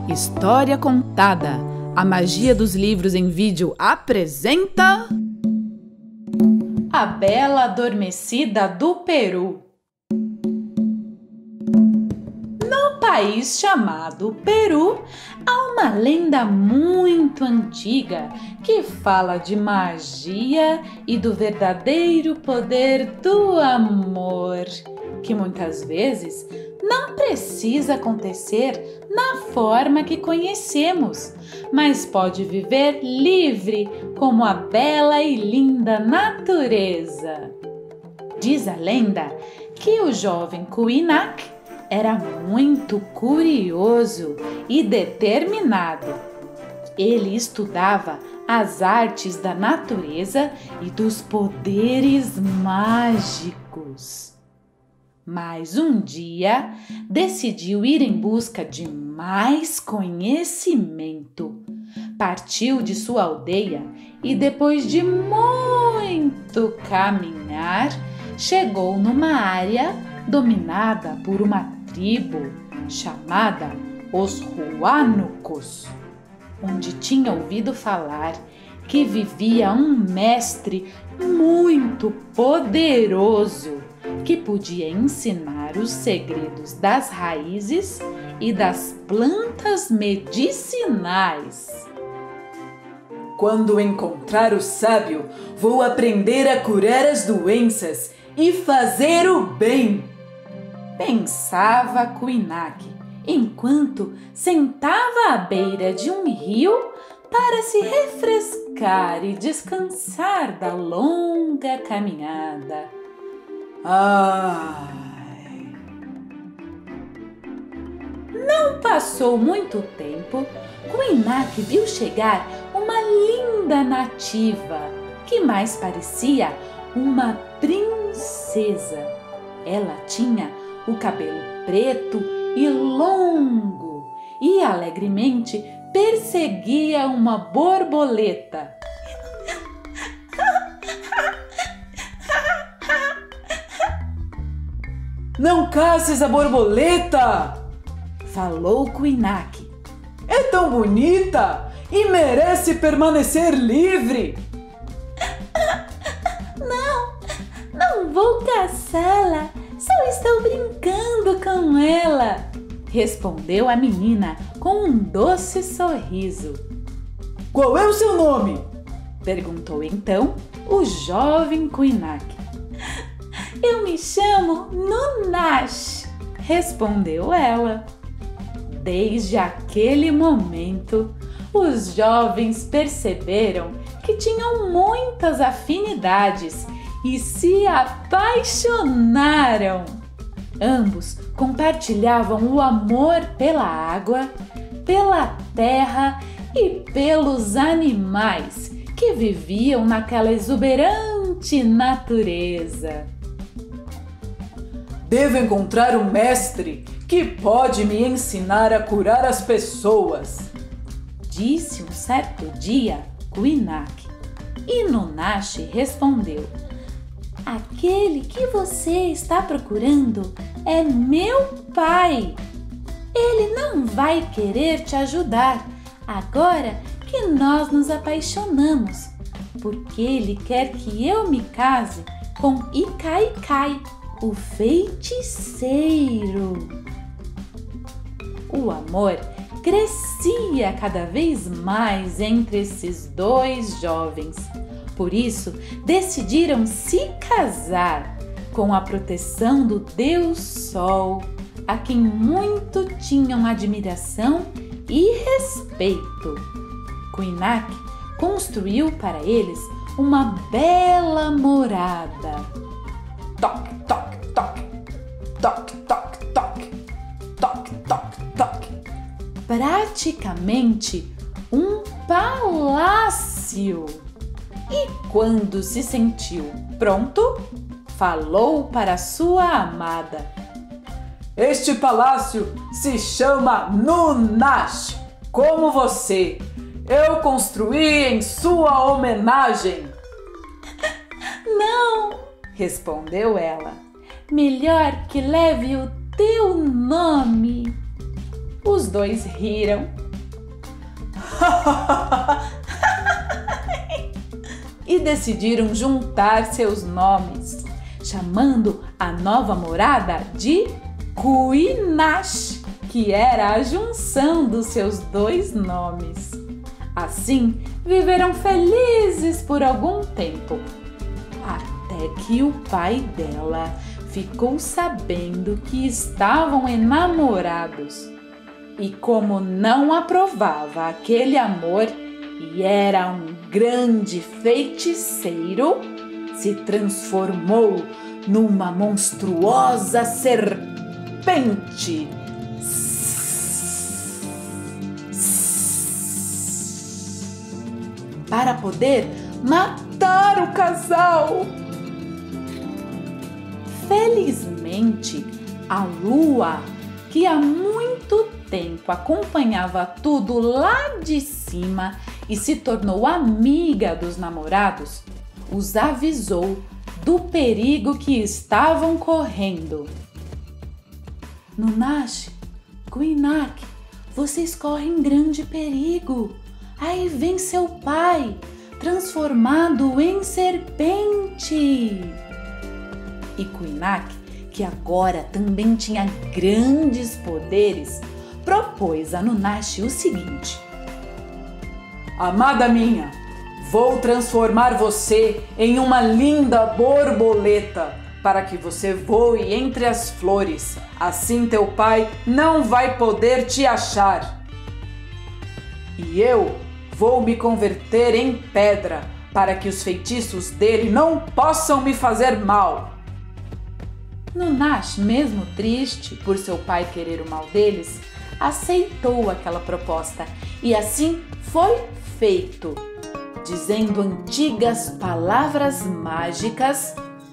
História Contada. A magia dos livros em vídeo apresenta... A Bela Adormecida do Peru. No país chamado Peru, há uma lenda muito antiga que fala de magia e do verdadeiro poder do amor, que muitas vezes não precisa acontecer na forma que conhecemos, mas pode viver livre como a bela e linda natureza. Diz a lenda que o jovem Kuinak era muito curioso e determinado. Ele estudava as artes da natureza e dos poderes mágicos. Mas um dia decidiu ir em busca de mais conhecimento. Partiu de sua aldeia e, depois de muito caminhar, chegou numa área dominada por uma tribo chamada os Huánocos, onde tinha ouvido falar que vivia um mestre muito poderoso que podia ensinar os segredos das raízes e das plantas medicinais. Quando encontrar o sábio, vou aprender a curar as doenças e fazer o bem, pensava Kuinak, enquanto sentava à beira de um rio para se refrescar e descansar da longa caminhada. Ai! Não passou muito tempo, Kuinak viu chegar uma linda nativa que mais parecia uma princesa. Ela tinha o cabelo preto e longo e alegremente perseguia uma borboleta. Não caçes a borboleta! Falou Kuinak. É tão bonita e merece permanecer livre. Não vou caçá-la, só estou brincando com ela, respondeu a menina com um doce sorriso. Qual é o seu nome? Perguntou então o jovem Kuinak. Eu me chamo Nunash, respondeu ela. Desde aquele momento, os jovens perceberam que tinham muitas afinidades e se apaixonaram. Ambos compartilhavam o amor pela água, pela terra e pelos animais que viviam naquela exuberante natureza. Devo encontrar um mestre que pode me ensinar a curar as pessoas, disse um certo dia Kuinak. E Nunash respondeu: aquele que você está procurando é meu pai. Ele não vai querer te ajudar agora que nós nos apaixonamos, porque ele quer que eu me case com Icaikai, o feiticeiro. O amor crescia cada vez mais entre esses dois jovens. Por isso, decidiram se casar com a proteção do Deus Sol, a quem muito tinham admiração e respeito. Kuinak construiu para eles uma bela morada. Toc, toc, toc, toc, toc, toc, toc, toc, toc. Praticamente um palácio. E quando se sentiu pronto, falou para sua amada. Este palácio se chama Nunash, como você. Eu construí em sua homenagem. Não, respondeu ela. Melhor que leve o teu nome. Os dois riram e decidiram juntar seus nomes, chamando a nova morada de Kuinash, que era a junção dos seus dois nomes. Assim, viveram felizes por algum tempo, até que o pai dela ficou sabendo que estavam enamorados. E como não aprovava aquele amor e era um grande feiticeiro, se transformou numa monstruosa serpente. Para poder matar o casal. Felizmente, a lua, que há muito tempo acompanhava tudo lá de cima e se tornou amiga dos namorados, os avisou do perigo que estavam correndo. Nunash, Kuinak, vocês correm grande perigo. Aí vem seu pai, transformado em serpente. E Kuinak, que agora também tinha grandes poderes, propôs a Nunash o seguinte: amada minha, vou transformar você em uma linda borboleta para que você voe entre as flores. Assim teu pai não vai poder te achar. E eu vou me converter em pedra para que os feitiços dele não possam me fazer mal. Nunash, mesmo triste por seu pai querer o mal deles, aceitou aquela proposta e assim foi feito, dizendo antigas palavras mágicas: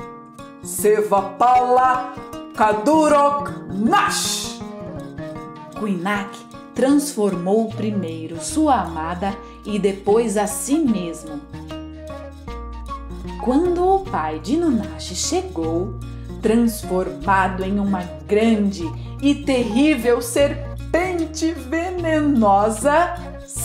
Sevapala Kadurok Nash. Kuinak transformou primeiro sua amada e depois a si mesmo. Quando o pai de Nunash chegou, transformado em uma grande e terrível serpente venenosa,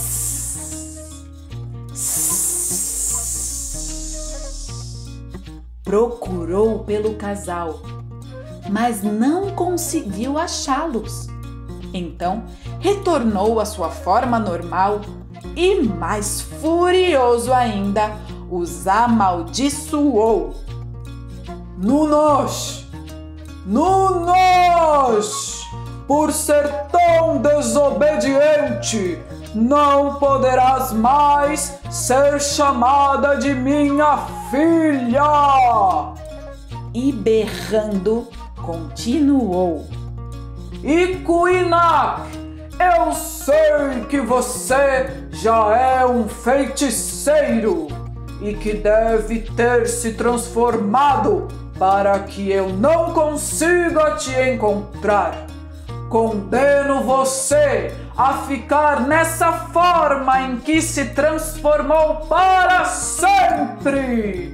procurou pelo casal, mas não conseguiu achá-los. Então, retornou à sua forma normal e, mais furioso ainda, os amaldiçoou. Nunash! Nunash! Por ser tão desobediente, não poderás mais ser chamada de minha filha! E berrando, continuou: E Kuinak, eu sei que você já é um feiticeiro e que deve ter se transformado para que eu não consiga te encontrar. Condeno você a ficar nessa forma em que se transformou para sempre!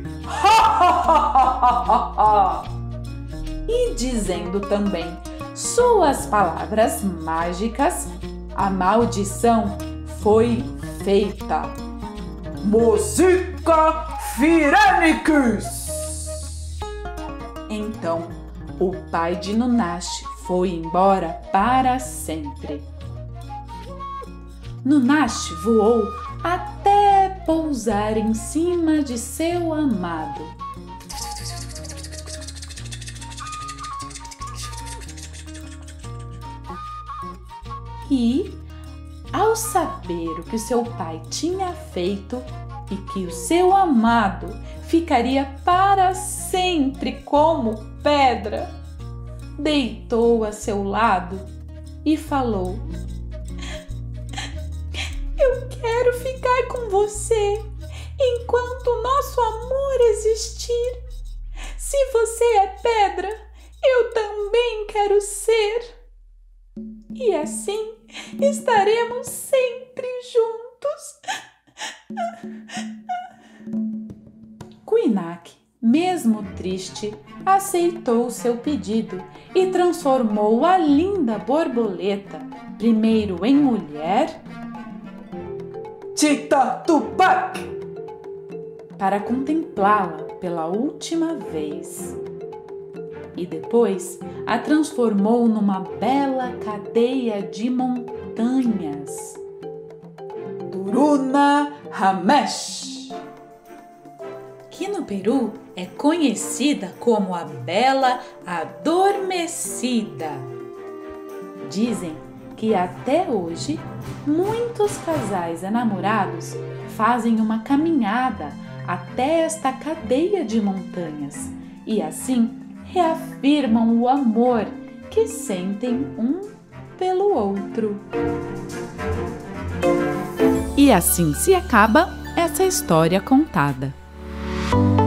E dizendo também suas palavras mágicas, a maldição foi feita. Musica Firenix! Então, o pai de Nunash foi embora para sempre. Nunash voou até pousar em cima de seu amado. E, ao saber o que seu pai tinha feito e que o seu amado ficaria para sempre como pedra, deitou a seu lado e falou: Eu quero ficar com você enquanto o nosso amor existir. Se você é pedra, eu também quero ser. E assim estaremos sempre juntos. Kuinak, mesmo triste, aceitou seu pedido e transformou a linda borboleta primeiro em mulher, Tita-Tupac, para contemplá-la pela última vez. E depois a transformou numa bela cadeia de montanhas. Duruna Ramesh, Que no Peru é conhecida como a Bela Adormecida. Dizem que até hoje muitos casais enamorados fazem uma caminhada até esta cadeia de montanhas e assim reafirmam o amor que sentem um pelo outro. E assim se acaba essa história contada.